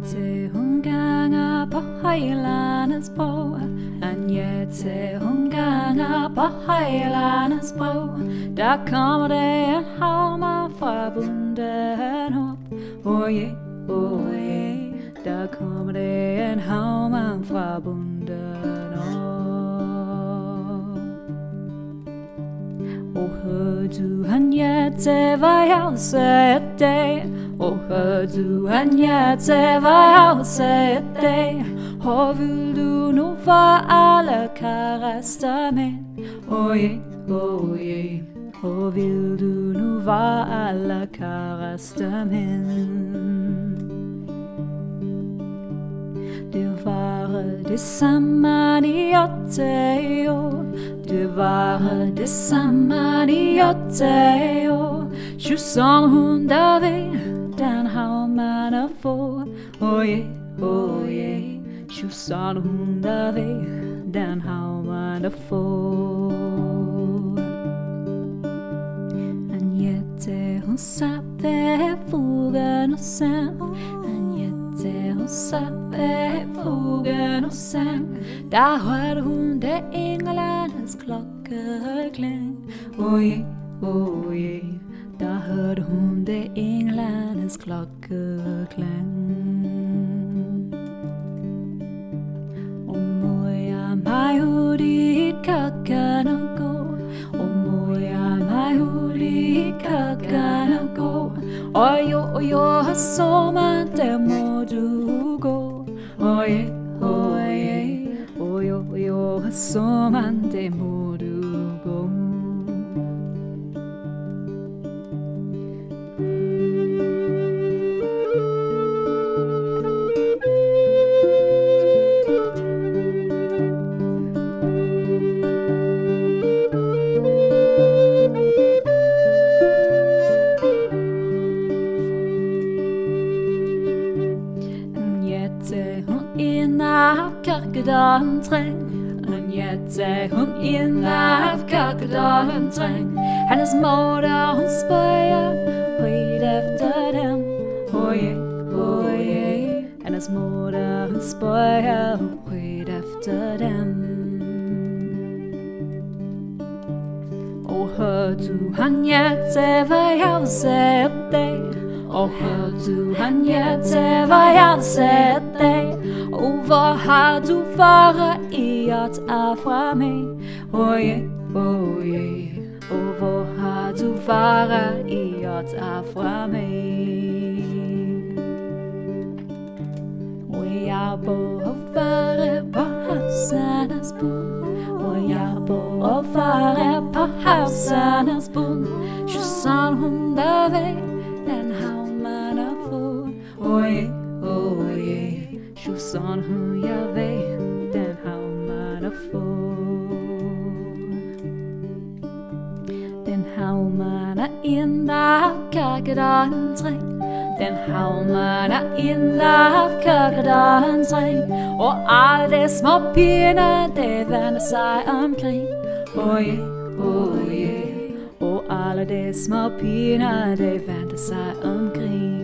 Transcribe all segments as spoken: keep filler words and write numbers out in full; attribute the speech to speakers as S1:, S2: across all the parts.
S1: Agnete, hun ganger på højlandets bro. Agnete, hun ganger på højlandets bro. Der kommer det en havmand fra bunden op. Oh yeah, oh yeah. Der kommer det en havmand fra bunden op. Og hør du, Agnete, hvad jeg sagde i dag? Og hør du, Agnete, hvad jeg sagde i dag? Hvor vil du nu for alle kærester mænd? Oh yeah, oh yeah. Hvor vil du nu for alle kærester mænd? Det var det samme i otte år. Det var det samme i otte år. Sju som hun der ved, den havmand er få. Oh yeah, oh yeah. Sju som hun der ved, den havmand er få. Agnete, hun sad ved fuglen og sang. Agnete, hun sad ved fuglen og sang. Der hørte hun det englandes klokkeklang. Oh yeah, oh yeah. Der hørte hun det englandes klokkeklang. Og må jeg mig ud i køkken og gå. Og må jeg mig ud i køkken og gå. Og jo, jo, så man, der må du gå. Oh yeah, oh yeah. Og jo, jo, så man, der må du gå. Kirkedalen træng. Agnete, hun ind af kirkedalen træng. Hendes moder, hun spøger højt efter dem. Oh yeah, oh yeah. Hendes moder, hun spøger højt efter dem. Og hør du, Agnete, hvad jeg sagde i dag? Og hør du, Agnete, hvad jeg sagde i dag? Og hvor har du været i at er fra mig? Oh yeah, oh yeah. Og hvor har du været i at er fra mig? Og jeg bor færre på havsandens bund. Og jeg bor færre på havsandens bund. Så sådan hun der ved, den havmand er få. Oh yeah, oh yeah. Jo sådan hun jeg ved, den havmand er få. Den havmand er ind af kirkedalen træng. Den havmand er ind af kirkedalen træng. Og alle de små piger, det vender sig omkring. Oh yeah, oh yeah. Og alle de små piger, det vender sig omkring.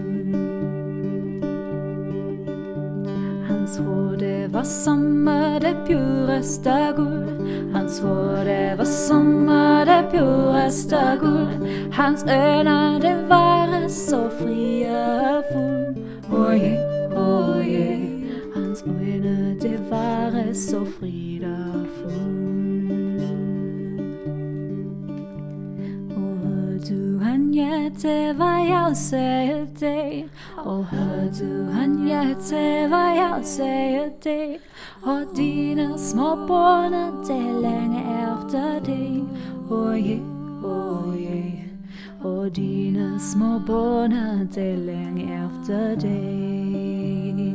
S1: Han svor det var sommer, det pureste guld. Han svor det var sommer, det pureste guld. Hans øjne, det var så frie og fuld. Oh yeah, oh yeah. Hans øjne, det var så frie og fuld. Og hør du, Agnete, hvad jeg sagde i dag? Og hør du, Agnete, hvad jeg sagde i dag? Og dine små børn, det længe efter dig. Oh yeah, oh yeah. Og dine små børn, det længe efter dig.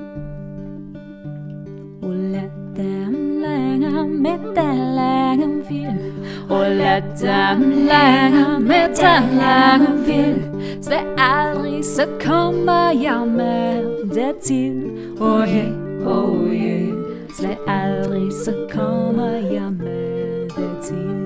S1: Og lad dem længe med den længe fil. Og lad dem længe med den længe fil. Så aldrig så kommer jeg med det til. Oh yeah, oh yeah. Så aldrig så kommer jeg med det til.